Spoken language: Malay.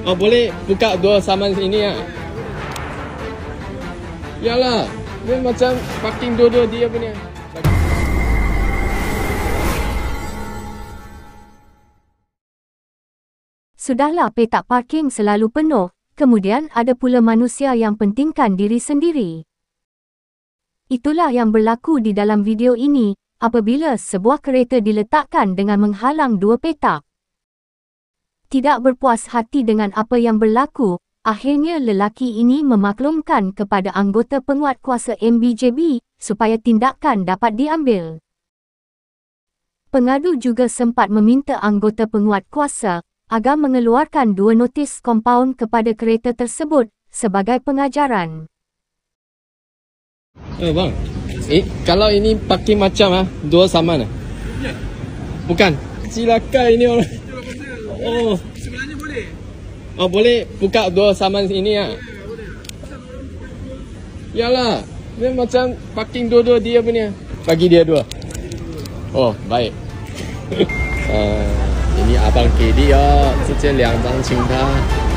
Oh, boleh buka dua saman ini ya? Yalah, dia macam parking dua-dua dia punya. Sudahlah petak parking selalu penuh, kemudian ada pula manusia yang pentingkan diri sendiri. Itulah yang berlaku di dalam video ini, apabila sebuah kereta diletakkan dengan menghalang dua petak. Tidak berpuas hati dengan apa yang berlaku, akhirnya lelaki ini memaklumkan kepada anggota penguatkuasa MBJB supaya tindakan dapat diambil. Pengadu juga sempat meminta anggota penguatkuasa agar mengeluarkan 2 notis kompaun kepada kereta tersebut sebagai pengajaran. Bang, kalau ini parking macam dua saman Ya. Bukan, silakan ini orang. Oh, Sebenarnya boleh. oh boleh buka dua saman ini ya? Boleh. Yalah, dia macam parking dua-dua dia punya. Bagi dia 2. Oh, baik. Ini abang 给力哦，直接2张请他。